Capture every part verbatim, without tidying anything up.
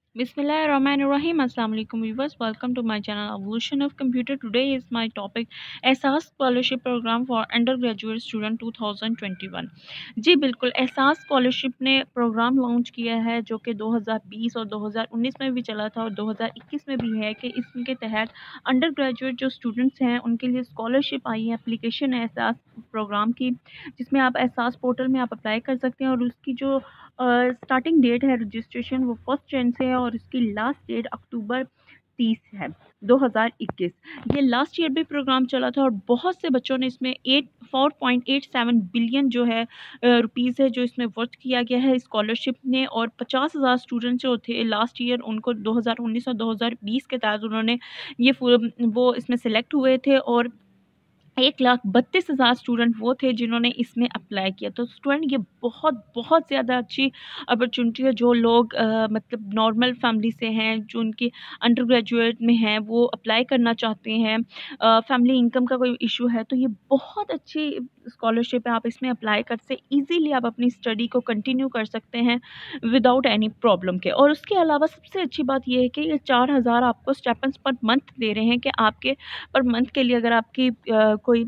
Bismillahirrahmanirrahim. Assalamu alaikum viewers. Welcome to my channel Evolution of Computer. Today is my topic Ehsaas scholarship programme for under graduate student two thousand twenty one. जी बिल्कुल, Ehsaas scholarship ने programme launch किया है जो कि दो हज़ार बीस और दो हज़ार उन्नीस में भी चला था और दो हज़ार इक्कीस में भी है कि इसके तहत अंडर ग्रेजुएट जो स्टूडेंट्स हैं उनके लिए स्कॉलरशिप आई है। एप्लीकेशन है एहसास प्रोग्राम की, जिसमें आप एहसास पोर्टल में आप अप्लाई कर सकते हैं और उसकी जो स्टार्टिंग डेट है रजिस्ट्रेशन वो फर्स्ट जन से है और इसकी लास्ट डेट अक्टूबर तीस है दो हज़ार इक्कीस। ये लास्ट ईयर भी प्रोग्राम चला था और बहुत से बच्चों ने इसमें eight four point eight seven billion जो है रुपीज़ है जो इसमें वर्थ किया गया है स्कॉलरशिप ने। और पचास हज़ार स्टूडेंट्स जो थे लास्ट ईयर उनको दो हज़ार उन्नीस और दो हज़ार बीस के तहत उन्होंने ये वो इसमें सेलेक्ट हुए थे और एक लाख बत्तीस हज़ार स्टूडेंट वो थे जिन्होंने इसमें अप्लाई किया। तो स्टूडेंट ये बहुत बहुत ज़्यादा अच्छी अपॉर्चुनिटी है। जो लोग आ, मतलब नॉर्मल फैमिली से हैं, जो उनकी अंडर ग्रेजुएट में हैं, वो अप्लाई करना चाहते हैं, फैमिली इनकम का कोई इशू है, तो ये बहुत अच्छी स्कॉलरशिप है। आप इसमें अप्लाई कर से ईजीली आप अपनी स्टडी को कंटिन्यू कर सकते हैं विदाउट एनी प्रॉब्लम के। और उसके अलावा सबसे अच्छी बात यह है कि ये चार हज़ार आपको स्टेपन्स पर मंथ दे रहे हैं कि आपके पर मंथ के लिए अगर आपकी आ, कोई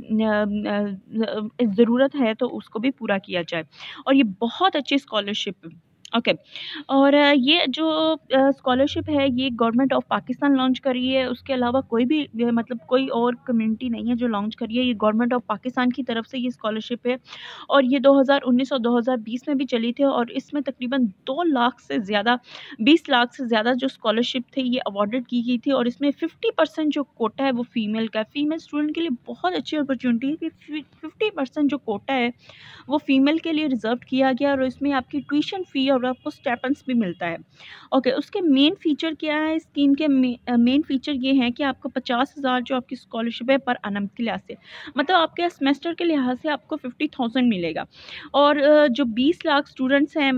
ज़रूरत है तो उसको भी पूरा किया जाए। और ये बहुत अच्छी स्कॉलरशिप ओके okay. और ये जो स्कॉलरशिप है ये गवर्नमेंट ऑफ पाकिस्तान लॉन्च करी है। उसके अलावा कोई भी मतलब कोई और कम्युनिटी नहीं है जो लॉन्च करी है। ये गवर्नमेंट ऑफ पाकिस्तान की तरफ से ये स्कॉलरशिप है और ये दो हज़ार उन्नीस और दो हज़ार बीस में भी चली थी और इसमें तकरीबन दो लाख से ज़्यादा बीस लाख से ज़्यादा जो स्कॉलरशिप थे ये अवॉर्डेड की गई थी। और इसमें फिफ्टी परसेंट जो कोटा है वो फीमेल का, फीमेल स्टूडेंट के लिए बहुत अच्छी अपॉर्चुनिटी है कि फिफ्टी परसेंट जो कोटा है वो फीमेल के लिए रिजर्व किया गया और इसमें आपकी ट्यूशन फ़ी और आपको स्टेपन्स भी मिलता है। ओके okay, उसके मेन फीचर क्या है स्कीम के? मेन फीचर ये हैं कि आपको पचास हज़ार जो आपकी स्कॉलरशिप है पर अनम के लिहाज से, मतलब आपके सेमेस्टर के लिहाज से आपको फिफ्टी थाउजेंड मिलेगा। और जो बीस लाख स्टूडेंट्स हैं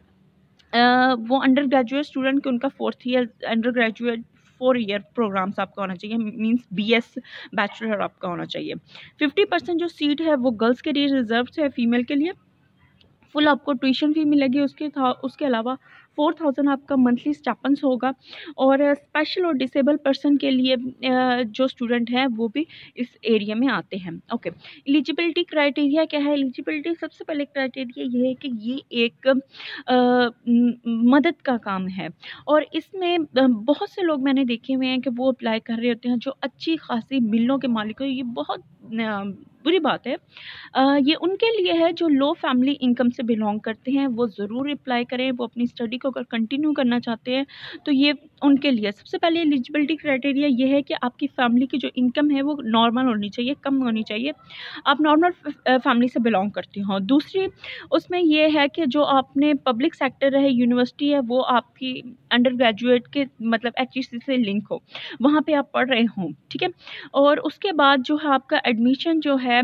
वो अंडर ग्रेजुएट स्टूडेंट के उनका fourth year under graduate four year programmes आपका होना चाहिए, मींस बीएस बैचलर आपका होना चाहिए। फिफ्टी परसेंट जो सीट है वो गर्ल्स के लिए रिजर्व है, फीमेल के लिए फुल आपको ट्यूशन फी मिलेगी। उसके था उसके अलावा फोर थाउजेंड आपका मंथली स्टाइपेंड्स होगा। और स्पेशल और डिसेबल पर्सन के लिए जो स्टूडेंट हैं वो भी इस एरिया में आते हैं। ओके, एलिजिबिलिटी क्राइटेरिया क्या है? एलिजिबिलिटी सबसे पहले क्राइटेरिया ये है कि ये एक आ, मदद का काम है और इसमें बहुत से लोग मैंने देखे हुए हैं कि वो अप्लाई कर रहे होते हैं जो अच्छी खासी मिलों के मालिक हो। ये बहुत बुरी बात है। आ, ये उनके लिए है जो लो फैमिली इनकम से बिलोंग करते हैं, वो ज़रूर अप्लाई करें। वो अपनी स्टडी को अगर कंटिन्यू करना चाहते हैं तो ये उनके लिए सबसे पहले एलिजिबिलिटी क्राइटेरिया ये है कि आपकी फैमिली की जो इनकम है वो नॉर्मल होनी चाहिए, कम होनी चाहिए, आप नॉर्मल फैमिली से बिलोंग करती हों। दूसरी उसमें ये है कि जो आपने पब्लिक सेक्टर है, यूनिवर्सिटी है, वो आपकी अंडर ग्रेजुएट के मतलब एच ई सी से लिंक हो, वहाँ पे आप पढ़ रहे हों, ठीक है। और उसके बाद जो है आपका एडमिशन जो है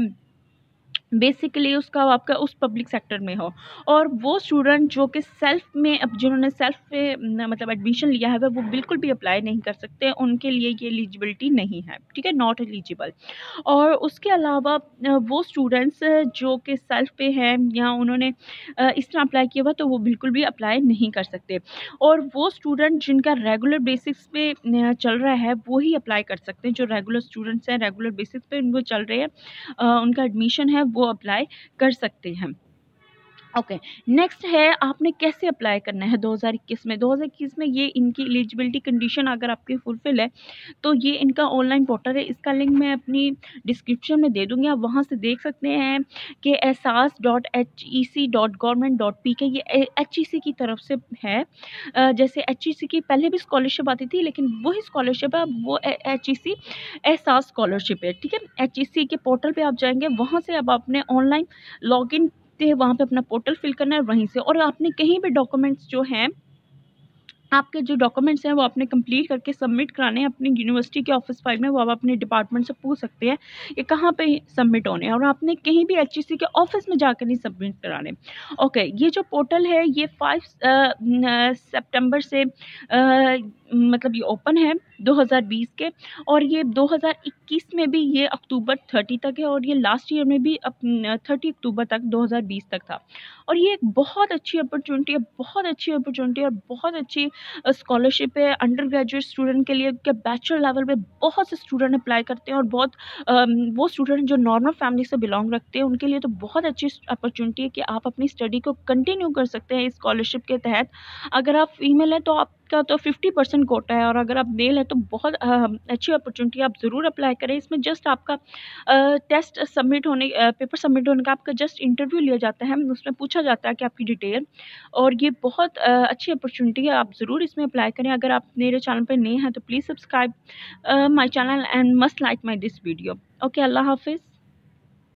बेसिकली उसका आपका उस पब्लिक सेक्टर में हो। और वो स्टूडेंट जो कि सेल्फ में अब जिन्होंने सेल्फ पे मतलब एडमिशन लिया है वो बिल्कुल भी अप्लाई नहीं कर सकते, उनके लिए ये एलिजिबिलिटी नहीं है, ठीक है, नॉट एलिजिबल। और उसके अलावा वो स्टूडेंट्स जो कि सेल्फ पे हैं या उन्होंने इस तरह अप्लाई किया हुआ तो वो बिल्कुल भी अप्लाई नहीं कर सकते। और वो स्टूडेंट जिनका रेगुलर बेसिस पे चल रहा है वो ही अप्लाई कर सकते हैं। जो रेगुलर स्टूडेंट्स हैं, रेगुलर बेसिस पे उनको चल रहे हैं, उनका एडमिशन है वो अप्लाई कर सकते हैं। Okay okay. नेक्स्ट है आपने कैसे अप्लाई करना है दो हज़ार इक्कीस में। दो हज़ार इक्कीस में ये इनकी एलिजिबिलिटी कंडीशन अगर आपकी फुलफिल है तो ये इनका ऑनलाइन पोर्टल है, इसका लिंक मैं अपनी डिस्क्रिप्शन में दे दूँगी, आप वहाँ से देख सकते हैं कि Ehsaas dot H E C dot government dot P K ये एच ई सी की तरफ से है। जैसे एच ई सी की पहले भी स्कॉलरशिप आती थी लेकिन वही स्कॉलरशिप है, अब वो एच ई सी एहसास स्कॉलरशिप है, ठीक है। एच ई सी के पोर्टल पर आप जाएंगे, वहाँ से अब आपने ऑनलाइन लॉग इन वहाँ पे अपना पोर्टल फिल करना है वहीं से। और आपने कहीं भी डॉक्यूमेंट्स जो हैं आपके जो डॉक्यूमेंट्स हैं वो आपने कंप्लीट करके सबमिट कराने हैं अपनी यूनिवर्सिटी के ऑफिस फाइल में। वो आप अपने डिपार्टमेंट से पूछ सकते हैं कि कहाँ पे सबमिट होने हैं और आपने कहीं भी एच ई सी के ऑफिस में जाकर नहीं सबमिट कराने। ओके, ये जो पोर्टल है ये फाइव सितंबर से आ, मतलब ये ओपन है दो हज़ार बीस के, और ये दो हज़ार इक्कीस में भी ये अक्टूबर तीस तक है, और ये लास्ट ईयर में भी तीस अक्टूबर तक दो हज़ार बीस तक था। और ये एक बहुत अच्छी अपॉर्चुनिटी है, बहुत अच्छी अपॉर्चुनिटी है और बहुत अच्छी स्कॉलरशिप है अंडर ग्रेजुएट स्टूडेंट के लिए, कि बैचलर लेवल पे बहुत से स्टूडेंट अप्लाई करते हैं, और बहुत अम, वो स्टूडेंट जो नॉर्मल फैमिली से बिलोंग रखते हैं उनके लिए तो बहुत अच्छी अपॉर्चुनिटी है कि आप अपनी स्टडी को कंटिन्यू कर सकते हैं इस स्कॉलरशिप के तहत। अगर आप फीमेल हैं तो आपका तो फिफ्टी परसेंट कोटा है, और अगर आप मेल हैं तो बहुत अ, अच्छी अपॉर्चुनिटी है, आप ज़रूर अप्लाई करें। इसमें जस्ट आपका टेस्ट सबमिट होने पेपर सबमिट होने का आपका जस्ट इंटरव्यू लिया जाता है, उसमें पूछा जाता है कि आपकी डिटेल, और ये बहुत अ, अच्छी अपॉर्चुनिटी है, आप ज़रूर इसमें अप्लाई करें। अगर आप मेरे चैनल पर नए हैं तो please subscribe my channel and must like my this video. Okay, अल्लाह हाफिज़।